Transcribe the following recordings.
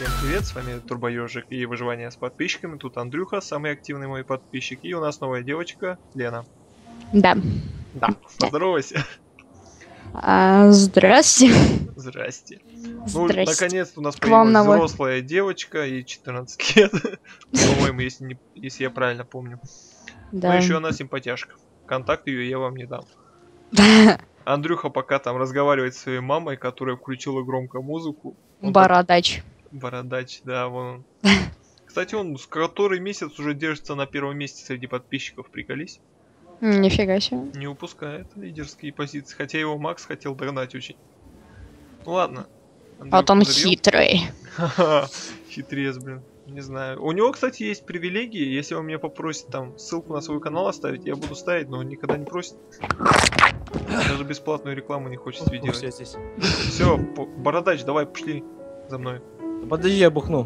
Всем привет, с вами Турбоёжик и выживание с подписчиками. Тут Андрюха, самый активный мой подписчик. И у нас новая девочка, Лена. Да. Да, поздоровайся. Здрасте. Здрасте. Ну, Здрасте. наконец-то у нас К вам появилась новой. взрослая девочка, ей 14 лет. По-моему, если я правильно помню. Но Да. еще она симпатяшка. Контакт ее я вам не дам. Андрюха пока там разговаривает со своей мамой, которая включила громко музыку. Бородач. Бородач, да, вон он. Кстати, он с который месяц уже держится на первом месте среди подписчиков, приколись. Нифига себе. Не упускает лидерские позиции, хотя его Макс хотел догнать очень. Ну ладно. Вот он хитрый. Ха-ха, хитрец, блин. Не знаю. У него, кстати, есть привилегии. Если он меня попросит там ссылку на свой канал оставить, я буду ставить, но он никогда не просит. Даже бесплатную рекламу не хочет видео. Все, Бородач, давай, пошли за мной. Подожди, я бухну.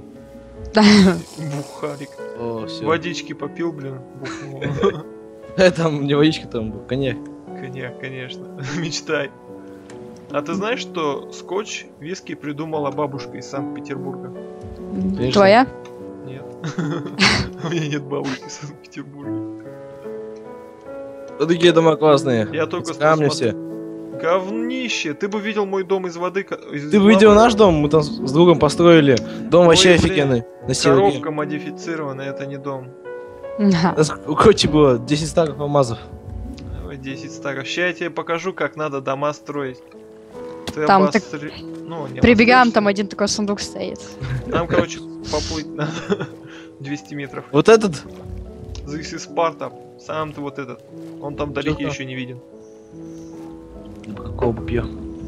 Бухарик. О, всё. Водички попил, блин, бухнул. Там не водичка, там был коньяк. Коньяк, конечно. Мечтай. А ты знаешь, что скотч, виски придумала бабушка из Санкт-Петербурга? Твоя? Нет. У меня нет бабушки из Санкт-Петербурга. Вот такие дома классные. Я только камни все. Говнище! Ты бы видел мой дом из воды. Ты бы видел наш дом? Мы там с другом построили. Дом вообще офигенный. На севере. Коробка модифицированная, это не дом. У Кочи было 10 стаков алмазов. Ой, 10 стаков. Сейчас я тебе покажу, как надо дома строить. Ты Там так прибегаем, там один такой сундук стоит. Там, короче, поплыть надо 200 метров. Вот этот? This is Sparta. Сам ты вот этот. Он там вдалеке еще не виден. Какого бью?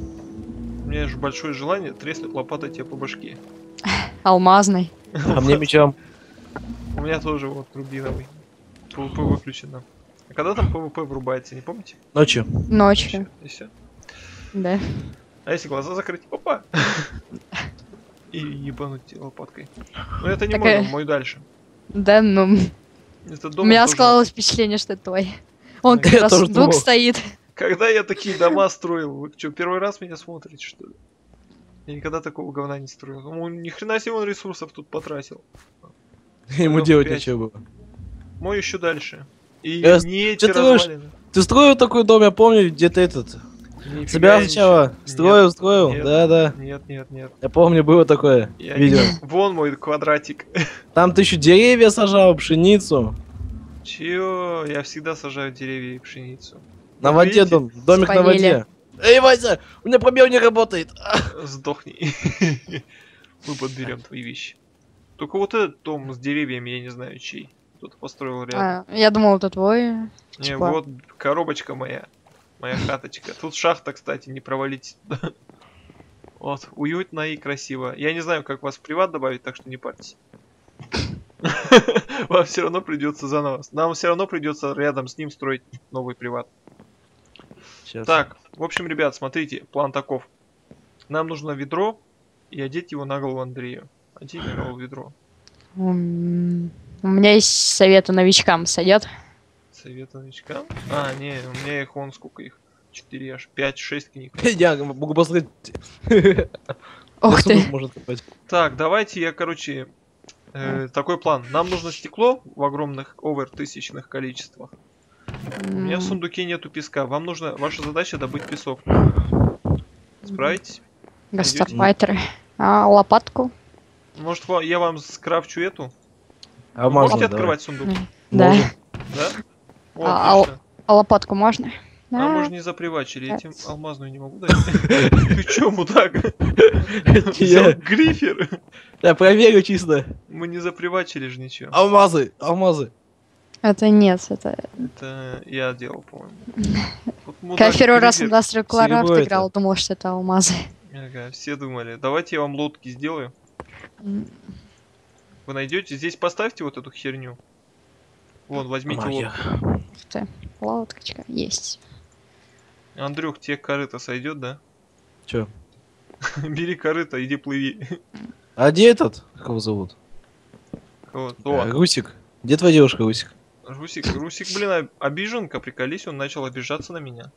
У меня же большое желание треснуть лопатой тебе по башке. Алмазный. А мне мечом. У меня тоже вот рубиновый. ПВП выключено. А когда там ПВП врубается, не помните? Ночью. Ночью. И все. Да. А если глаза закрыть? Опа! И ебануть лопаткой. Ну это не мой дом, мой дальше. Да, ну... У меня складывалось впечатление, что это твой. Он как раз сундук стоит. Когда я такие дома строил? Вы что, первый раз меня смотрите, что ли? Я никогда такого говна не строил. Ну, ни хрена себе он ресурсов тут потратил. Ему делать нечего было. Мой еще дальше. И не эти развалины. Ты строил такой дом, я помню, где-то этот. Собирал сначала, строил, да. Нет. Я помню, было такое видео. Вон мой квадратик. Там ты еще деревья сажал, пшеницу. Чё? Я всегда сажаю деревья и пшеницу. На воде дом, домик на воде. Эй, Вася, у меня пробел не работает. Сдохни. Мы подберем твои вещи. Только вот этот дом с деревьями, я не знаю чей. Кто-то построил рядом. Я думал, это твой. Не, вот коробочка моя. Моя хаточка. Тут шахта, кстати, не провалить. Вот, уютно и красиво. Я не знаю, как вас в приват добавить, так что не парьтесь. Вам все равно придется заново. Нам все равно придется рядом с ним строить новый приват. Так, в общем, ребят, смотрите, план таков. Нам нужно ведро и одеть его на голову Андрею. Одеть на голову ведро. У меня есть советы новичкам, сойдет? Советы новичкам? А, не, у меня их вон сколько их. 4 аж 5-6 книг. Я могу посмотреть. Ух ты. Так, давайте я, короче, такой план. Нам нужно стекло в огромных овер-тысячных количествах. У меня в сундуке нету песка. Вам нужно, ваша задача добыть песок. Справитесь? Гастарбайтеры. А лопатку? Может, я вам скрафчу эту? А можете открывать сундук? Да. Да? А лопатку можно? А мы же не запривачили, я тебе алмазную не могу дать. Ты чё, мудак? Взял грифер. Я проверю чисто. Мы не запривачили же ничего. Алмазы. Это нет, это... Это я делал, по-моему. Когда первый раз Industrial Craft играл, думал, что это алмазы. Ага, все думали. Давайте я вам лодки сделаю. Вы найдете? Здесь поставьте вот эту херню. Вон, возьмите лодку. Лодочка есть. Андрюх, тебе корыто сойдет, да? Чё? Бери корыто, иди плыви. А где этот? Как его зовут? Русик. Где твоя девушка, Русик? Русик, блин, обиженка, приколись, он начал обижаться на меня.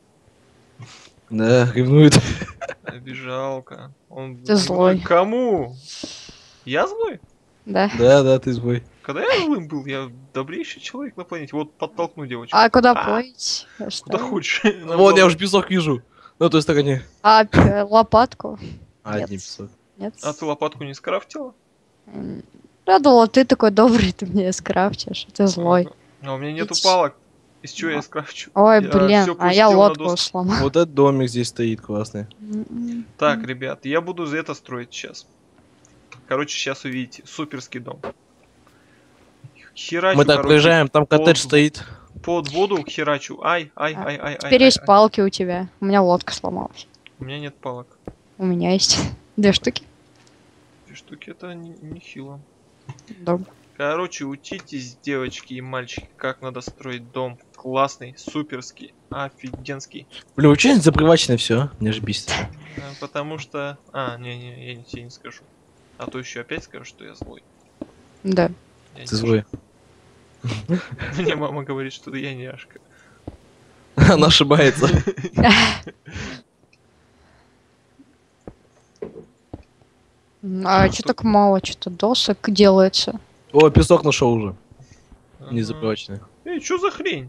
Да, ревнует. Обижалка. Он... Ты злой. Кому? Я злой? Да. Да, ты злой. Когда я злым был, я добрейший человек на планете. Вот подтолкну девочку. А куда плыть? Куда хочешь. Нам Вон, я главное- уже песок вижу. На той стороне. А лопатку? А, Нет. не песок. Нет. А ты лопатку не скрафтила? Я думала, ты такой добрый, ты мне скрафтишь, ты злой. Ага. А у меня нету Ить. палок. Из чего я скрафчу? Ой, Я блин, всё а я пустил на лодку доску. сломал. Вот этот домик здесь стоит классный. Так, ребят, я буду за это строить сейчас. Короче, сейчас увидите. Суперский дом. Херачу, Мы так короче, приезжаем, там коттедж под- стоит. под воду херачу. Ай. Теперь есть палки у тебя. У меня лодка сломалась. У меня нет палок. У меня есть 2 штуки. 2 штуки это нехило. Добро. Короче, учитесь, девочки и мальчики, как надо строить дом. Классный, суперский, офигенский. Блин, очень запривачено все, мне же бесит. Потому что... не, я тебе не скажу. А то еще опять скажу, что я злой. Да. Я Ты не злой. Мне мама говорит, что я няшка. Она ошибается. А Ну, что так мало, что-то досок делается. О, песок нашел уже. Не Ага. заприваченный. Эй, что за хрень?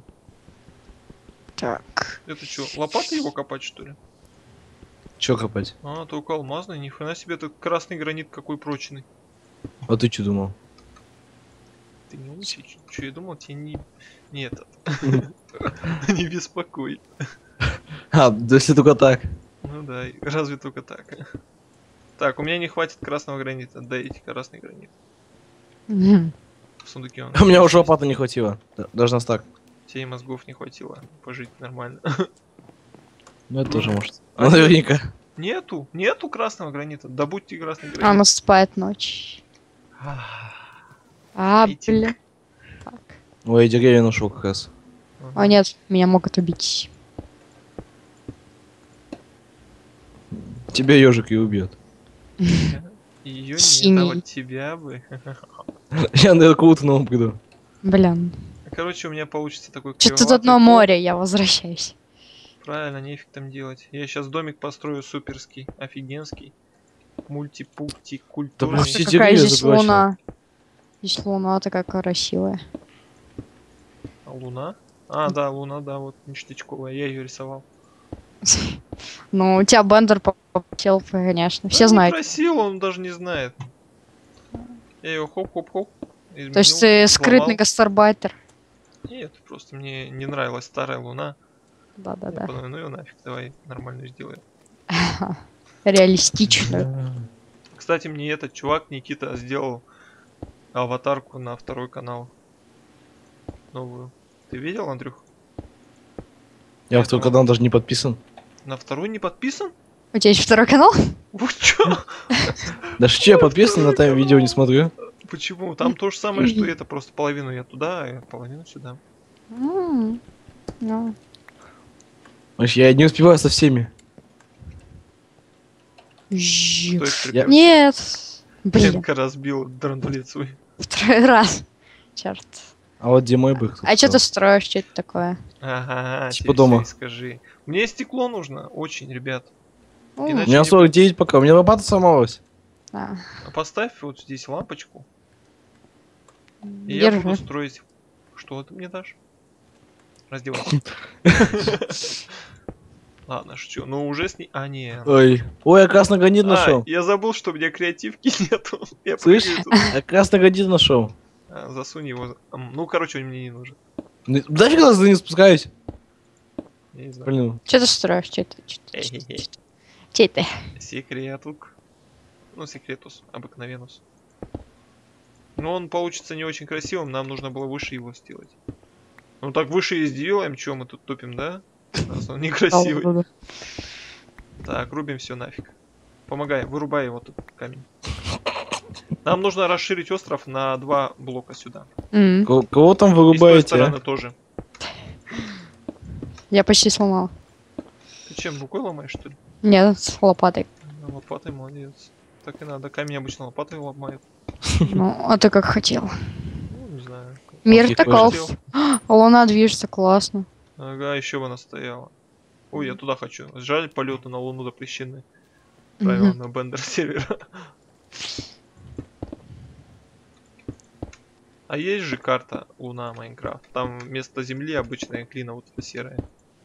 Так. Это что, лопатой его копать, что ли? Че копать? А, только алмазный, ни хрена себе, это красный гранит какой прочный. А ты что думал? Ты не умничай, что я думал, тебе не этот. Не беспокой. А, да если только так. Ну да, разве только так. Так, у меня не хватит красного гранита, дайте красный гранит. Мгм. В сундуке он. У меня уже лопаты не хватило. Даже нас так. Тебе и мозгов не хватило пожить нормально. Ну это тоже может. А Ну наверняка. Нету красного гранита. Добудьте красный А гранит. наступает ночь. А, Эти- блин. Так. Ой, я деревья нашел как раз. О нет, меня могут убить. Тебя ежик и убьет. Ее нет, Синий. а вот тебя бы. Я, наверное, кого-то новому приду. Блин. Короче, у меня получится такой Что-то тут кривоватый одно пол. море, я возвращаюсь. Правильно, нефиг там делать. Я сейчас домик построю суперский, офигенский. Мультипульти, Да, культурный. блин, все Какая деревья здесь забрачены. луна. Здесь луна такая красивая. А луна? А, да, луна, да, вот ништячковая, я ее рисовал. Ну, у тебя бендер попотел, конечно. Все Да, знают. Просил, он даже не знает. Я ее хоп-хоп-хоп. То есть ты скрытный гастарбайтер. Нет, просто мне не нравилась старая луна. Я Да-да-да. подумал, ну ее нафиг, давай нормальную сделаем. Реалистичную. Кстати, мне этот чувак, Никита, сделал аватарку на 2-й канал. Новую. Ты видел, Андрюх? Я в твой канал даже не подписан. На 2-й не подписан? У тебя есть 2-й канал? Вот чё? Даже че я подписан, на там видео не смотрю. Почему? Там то же самое, что и это, просто половину я туда, а половину сюда. Ну. Вообще, я не успеваю со всеми. Что это Я- Нет. Блин, Ленка разбил драндулет свой. 2-й раз. Черт. А вот где мой бык? А что ты строишь? Что это такое? Ага, Типа теперь дома. всё и скажи. Мне стекло нужно, очень, ребят. Ну, У Иначе- меня 49 пока, у меня лопата сломалась. а, А поставь вот здесь лампочку, и я держи. буду строить. Что ты мне дашь? Раздевайся. Ладно, шучу. Ну уже с ней... А, не. Ой. Ой, я красный гранит нашел. Я забыл, что у меня креативки нету. Я Слышь? прыгаю тут. Я красный гранит нашел. Засунь его. Ну, короче, он мне не нужен. Нафиг я не спускаюсь. Я не знаю. Блин. Что ты строишь? Что это? Эхе-хе. Че это? Секретук. Ну, секретус, обыкновенус. Но он получится не очень красивым, нам нужно было выше его сделать. Ну так выше и сделаем, чё мы тут тупим, да? Раз он некрасивый. Так, рубим все нафиг. Помогай, вырубай его тут камень. Нам нужно расширить остров на 2 блока сюда. Кого там И с той вырубаете? стороны А? тоже. Я почти сломал. Ты чем, рукой ломаешь, что ли? Нет, с лопатой. Ну, лопатой молодец. Так и надо, камень обычно лопатой ломает. Ну, а ты как хотел. Ну, не знаю. Мир Окей, таков. хотел. Луна движется, классно. Ага, еще бы она стояла. Ой, я туда хочу. Жаль, полеты на Луну запрещены. Правила на бендер сервера. А есть же карта Луна Майнкрафт. Там вместо земли обычная глина вот эта серая.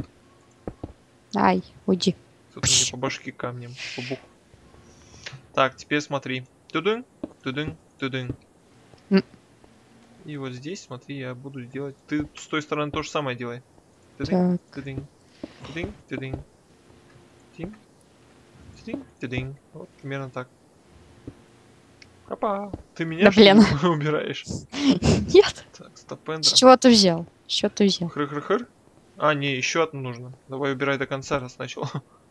Ай, уйди. Кто-то мне по башке камнем. По боку. Так, теперь смотри. Тудын, тудын, тудын. И вот здесь, смотри, я буду делать. Ты с той стороны то же самое делай. Тудын, тудын, тудын, тудын. Тин, тудын, тудын. Вот примерно так. Опа, ты меня Да, блин. что ли, убираешь? Нет. Так, С стопендер. чего ты взял? С чего ты взял? Хры-хры-хры. А, не, еще одну нужно. Давай убирай до конца, раз начал.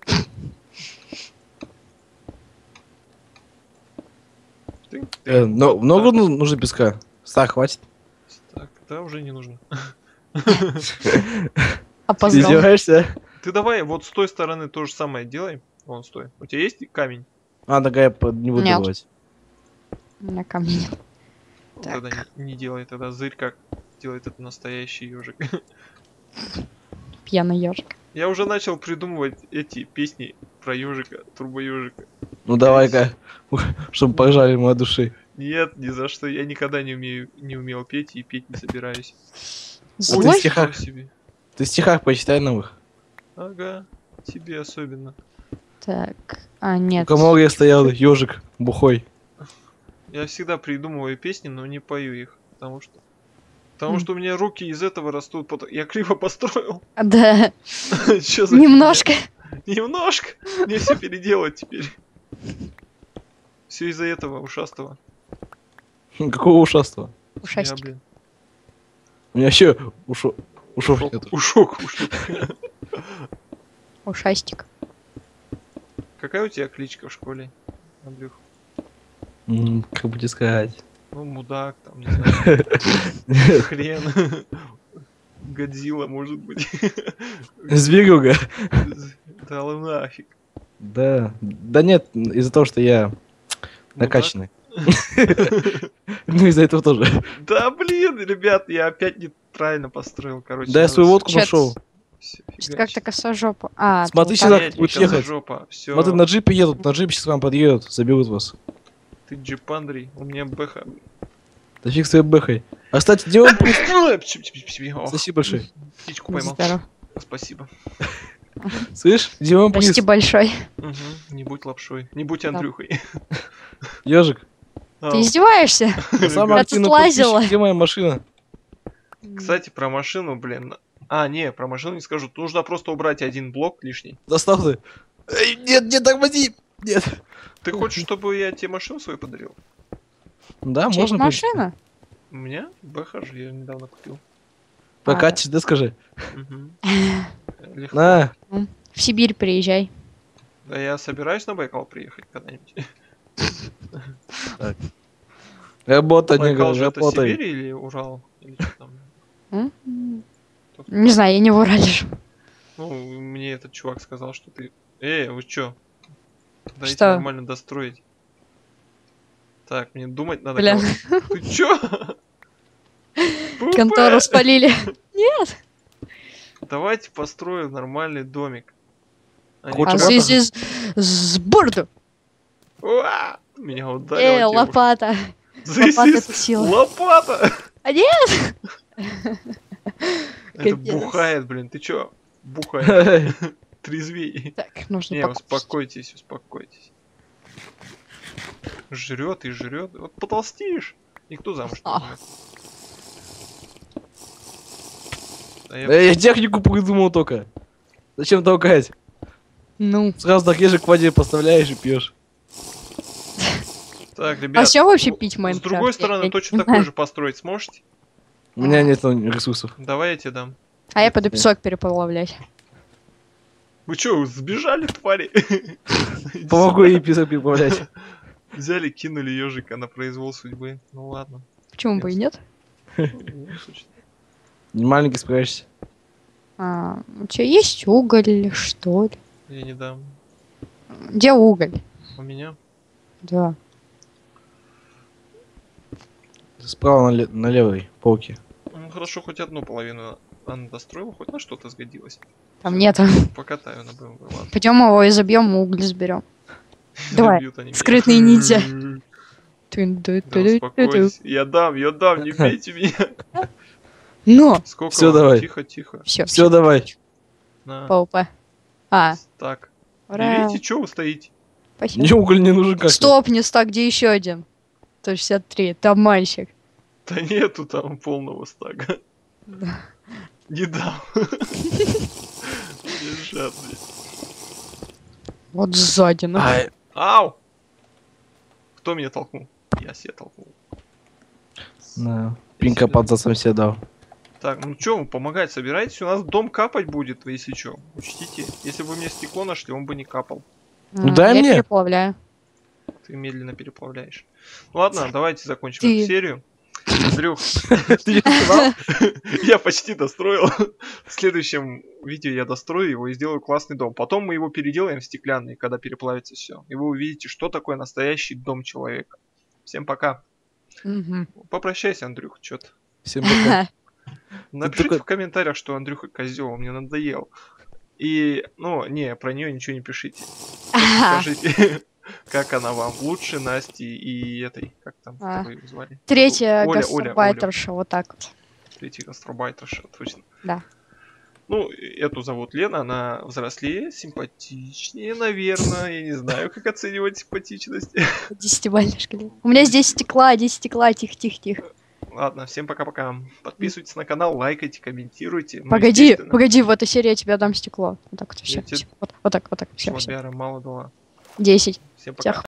Но много нужно песка? 100 хватит. Так, да, уже не нужно. Ты Опоздал. издеваешься? Ты давай вот с той стороны то же самое делай. Вон, стой. У тебя есть камень? А, так я не буду Нет. добывать. У меня камня нет. Вот Так. тогда не делай, тогда зырь как делает это настоящий ежик. Пьяный ежик. Я уже начал придумывать эти песни про ежика, турбоежика. Ну давай-ка, чтобы пожали моей души. Нет, ни за что. Я никогда не умел петь и петь не собираюсь. Злой? стиха- Ничего себе. Ты в стихах почитай новых. Ага, тебе особенно. Так, а У нет. комора стоял ежик бухой. Я всегда придумываю песни, но не пою их, потому что у меня руки из этого растут. Я криво построил. Да, Чё за немножко. фигня? Немножко. Мне все переделать теперь. Все из-за этого ушастого. Какого ушаства? Ушастик. Блин. У меня еще ушов нету. Ушок. Ушастик. Какая у тебя кличка в школе, Андрюх? Как бы тебе сказать? Ну, мудак, там, не знаю. Хрен. Годзилла, может быть. Зверуга. Да ладно, нафиг. Да. Да нет, из-за того, что я накачанный. Ну, из-за этого тоже. Да блин, ребят, я опять неправильно построил, короче. Да я свою водку Чё нашел. Что-то как-то косожопа. А, Смотри ты сюда, вот так. будет ехать. Жопа. Все. Смотри, на джипе едут, на джипе сейчас к вам подъедут, заберут вас. Ты джип Андрей, у меня бэха. Да фиг с твоей бэхой. А, кстати, где он? Ох, Спасибо большое. птичку поймал. Здорово. Спасибо. Слышь, где он Почти большой. Мгм, не будь лапшой. Не будь Андрюхой. Ежик. А, Ты издеваешься? Самый Я активный тут лазила. подписчик, где моя машина? Кстати, про машину, блин. А, не, про машину не скажу. Нужно просто убрать один блок лишний. Достал ты. Эй, нет, тормози. Нет. Ты хочешь, чтобы я тебе машину свою подарил? Да, Честь можно. машина? У меня бэха же, я недавно купил. Прокатишь, да, скажи. Мгм. Легко. На. В Сибирь приезжай. Да я собираюсь на Байкал приехать когда-нибудь. Работай, Байкал негр, же это работай. Сибирь или Урал? Или что там? Не знаю, я не в Урале живу. Ну, мне этот чувак сказал, что ты... вы чё? Дайте Что? нормально достроить. Так, мне думать надо. Бля. кого- Ты чё? Контору спалили. Нет. Давайте построим нормальный домик. А не Хочешь А как- Лопата? здесь с борду. Уа! Меня ударила девушка. Лопата. This лопата is это сила. Лопата! А нет. Это Капец. бухает, блин. Ты чё? Бухает. Трезвей. Так, нужно Не, покушать. успокойтесь, успокойтесь. Жрет и жрет. Вот потолстеешь. Никто замуж не А. возьмет. А я- Я технику придумал только. Зачем толкать? Ну. Сразу так ежик в воде поставляешь и пьешь. Так, ребят. А с чего вообще ну, пить С Майнкрафт? другой Я стороны, не точно знаю. такой же построить сможете? У меня нет ресурсов. Давай я тебе дам. А я пойду песок переплавлять. Вы чё, сбежали, твари? Помогу ей писать прибавлять. Взяли, кинули ежика на произвол судьбы. Ну ладно. Почему бы и нет? Маленький справишься. А, у тебя есть уголь, что ли? Я не дам. Где уголь? У меня. Да. Справа на левой полке. Ну хорошо, хоть одну половину она достроила, хоть на что-то сгодилось. Там нет. Покатаю на БМВ, ладно. Пойдем его и забьем, уголь заберем. Давай, Забьют они меня. скрытные ниндзя. Да успокойтесь. Я дам, не бейте меня. Но! Сколько Всё, вам? давай. Тихо. Все, давай. На. ПВП. А, Так. ура. Берите, что вы стоите? Спасибо. Мне уголь не нужен как-то. Стоп, не стак, где еще один? 163, там мальчик. Да нету там полного стага. Да. Не дам. Я жадный. Вот сзади, ну. Ай, Ау! Кто меня толкнул? Я себя толкнул. на. Пинка под засом себе дал. Так, ну чё, помогать собирайтесь, у нас дом капать будет, если чё. Учтите, если бы мне стекло нашли, он бы не капал. Ну, дай я мне. переплавляю. Ты медленно переплавляешь. Ну ладно, давайте закончим Ты. эту серию. Андрюх, Ты что сказал? я почти достроил. В следующем видео я дострою его и сделаю классный дом. Потом мы его переделаем в стеклянный, когда переплавится все. И вы увидите, что такое настоящий дом человека. Всем пока. Мгм. Попрощайся, Андрюх, что-то. Всем пока. Напишите только- в комментариях, что Андрюха козел, мне надоел. И, ну, не, про нее ничего не пишите. Скажите, как она вам? Лучше Насти и этой, как там, А. как ее звали? Третья Оля. гастарбайтерша, вот так вот. Третий гастарбайтерша, точно. Да. Ну, эту зовут Лена, она взрослее, симпатичнее, наверное. Я не знаю, как оценивать симпатичность. 10-бальной шкале. У меня здесь стекла, тихо. Ладно, всем пока-пока. Подписывайтесь на канал, лайкайте, комментируйте. Ну, Погоди, естественно, погоди, в этой серии я тебе дам стекло. Вот так вот, все. Я тебе- Вот так, все. Слабяра мало дала. 10. Всем пока. Всех